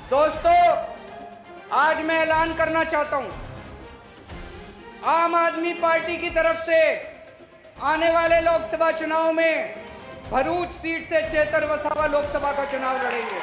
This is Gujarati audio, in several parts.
दोस्तों, आज मैं ऐलान करना चाहता हूं, आम आदमी पार्टी की तरफ से आने वाले लोकसभा चुनाव में भरूच सीट से चेतर वसावा लोकसभा का चुनाव लड़ेंगे।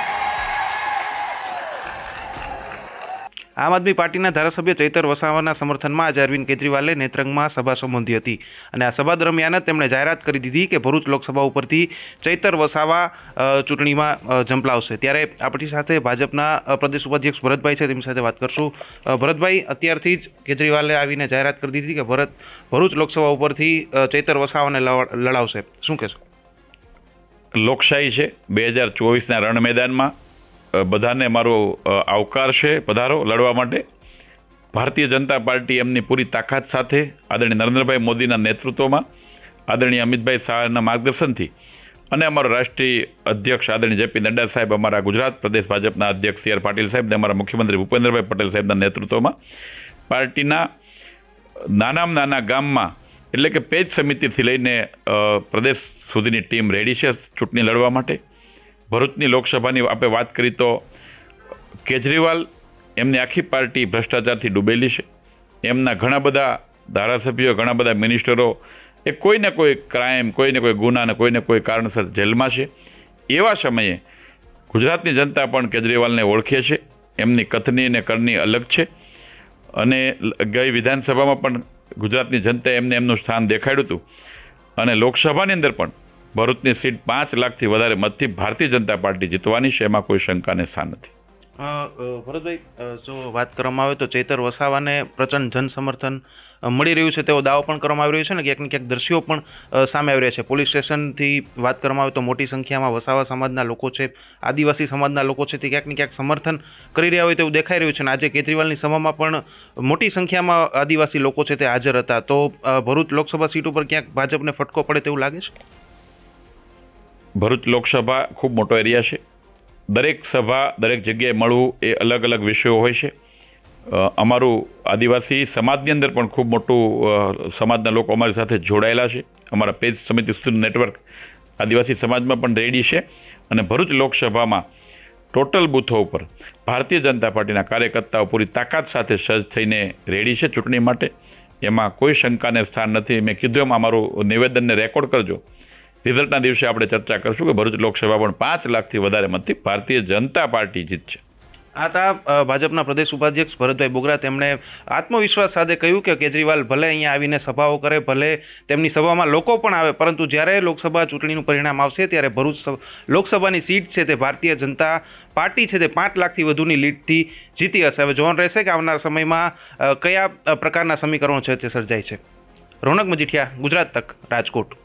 આમ આદમી પાર્ટીના ધારાસભ્ય ચૈતર વસાવાના સમર્થનમાં આજે અરવિંદ કેજરીવાલે નેત્રંગમાં સભા સંબોધી હતી અને આ સભા દરમિયાન જ તેમણે જાહેરાત કરી દીધી કે ભરૂચ લોકસભા ઉપરથી ચૈતર વસાવા ચૂંટણીમાં ઝંપલાવશે। ત્યારે આપણી સાથે ભાજપના પ્રદેશ ઉપાધ્યક્ષ ભરતભાઈ છે, તેમની સાથે વાત કરશું। ભરતભાઈ, અત્યારથી જ કેજરીવાલે આવીને જાહેરાત કરી દીધી કે ભરૂચ લોકસભા ઉપરથી ચૈતર વસાવાને લડાવશે, શું કહેશો? લોકશાહી છે, 2024ના રણ મેદાનમાં બધાને મારો આવકાર છે, પધારો લડવા માટે। ભારતીય જનતા પાર્ટી એમની પૂરી તાકાત સાથે આદરણીય નરેન્દ્રભાઈ મોદીના નેતૃત્વમાં, આદરણીય અમિતભાઈ શાહના માર્ગદર્શનથી અને અમારો રાષ્ટ્રીય અધ્યક્ષ આદરણીય જેપી નડ્ડા સાહેબ, અમારા ગુજરાત પ્રદેશ ભાજપના અધ્યક્ષ સી આર પાટીલ સાહેબ અને અમારા મુખ્યમંત્રી ભૂપેન્દ્રભાઈ પટેલ સાહેબના નેતૃત્વમાં પાર્ટીના નાનામાં નાના ગામમાં એટલે કે પેજ સમિતિથી લઈને પ્રદેશ સુધીની ટીમ રેડી છે ચૂંટણી લડવા માટે। ભરૂચની લોકસભાની આપણે વાત કરી તો કેજરીવાલ એમની આખી પાર્ટી ભ્રષ્ટાચારથી ડૂબેલી છે। એમના ઘણા બધા ધારાસભ્યો, ઘણા બધા મિનિસ્ટરો એ કોઈને કોઈ ક્રાઇમ, કોઈને કોઈ ગુના અને કોઈને કોઈ કારણસર જેલમાં છે। એવા સમયે ગુજરાતની જનતા પણ કેજરીવાલને ઓળખે છે, એમની કથની અને કરની અલગ છે અને ગઈ વિધાનસભામાં પણ ગુજરાતની જનતાએ એમને એમનું સ્થાન દેખાડ્યું હતું અને લોકસભાની અંદર પણ ભરૂચની સીટ 5 લાખથી વધારે મતથી ભારતીય જનતા પાર્ટી જીતવાની છે, એમાં કોઈ શંકાને સ્થાન નથી। ભરતભાઈ, જો વાત કરવામાં આવે તો ચૈતર વસાવાને પ્રચંડ જન સમર્થન મળી રહ્યું છે તેવો દાવો પણ કરવામાં આવી રહ્યો છે ને ક્યાંક ને ક્યાંક દ્રશ્યો પણ સામે આવી રહ્યા છે। પોલીસ સ્ટેશનથી વાત કરવામાં આવે તો મોટી સંખ્યામાં વસાવા સમાજના લોકો છે, આદિવાસી સમાજના લોકો છે, તે ક્યાંક ને ક્યાંક સમર્થન કરી રહ્યા હોય તેવું દેખાઈ રહ્યું છે અને આજે કેજરીવાલની સભામાં પણ મોટી સંખ્યામાં આદિવાસી લોકો છે તે હાજર હતા। તો ભરૂચ લોકસભા સીટ ઉપર ક્યાંક ભાજપને ફટકો પડે તેવું લાગે છે? ભરૂચ લોકસભા ખૂબ મોટો એરિયા છે, દરેક સભા દરેક જગ્યાએ મળવું એ અલગ અલગ વિષયો હોય છે। અમારું આદિવાસી સમાજની અંદર પણ ખૂબ મોટું સમાજના લોકો અમારી સાથે જોડાયેલા છે। અમારા પેજ સમિતિ સુધીનું નેટવર્ક આદિવાસી સમાજમાં પણ રેડી છે અને ભરૂચ લોકસભામાં ટોટલ બૂથો ઉપર ભારતીય જનતા પાર્ટીના કાર્યકર્તાઓ પૂરી તાકાત સાથે સજ્જ થઈને રેડી છે ચૂંટણી માટે, એમાં કોઈ શંકાને સ્થાન નથી। મેં કીધું એમ અમારું નિવેદનને રેકોર્ડ કરજો, રિઝલ્ટના દિવસે આપણે ચર્ચા કરશું કે ભરૂચ લોકસભા પણ 5 લાખથી વધારે મતથી ભારતીય જનતા પાર્ટી જીતશે। આ હતા ભાજપના પ્રદેશ ઉપાધ્યક્ષ ભરતભાઈ બોગરા। તેમણે આત્મવિશ્વાસ સાથે કહ્યું કે કેજરીવાલ ભલે અહીંયા આવીને સભાઓ કરે, ભલે તેમની સભામાં લોકો પણ આવે, પરંતુ જ્યારે લોકસભા ચૂંટણીનું પરિણામ આવશે ત્યારે ભરૂચ લોકસભાની સીટ છે તે ભારતીય જનતા પાર્ટી છે તે 5 લાખથી વધુની લીડથી જીતી હશે। હવે જોવાનું રહેશે કે આવનાર સમયમાં કયા પ્રકારના સમીકરણો છે તે સર્જાય છે। રોનક મજીઠિયા, ગુજરાત તક, રાજકોટ।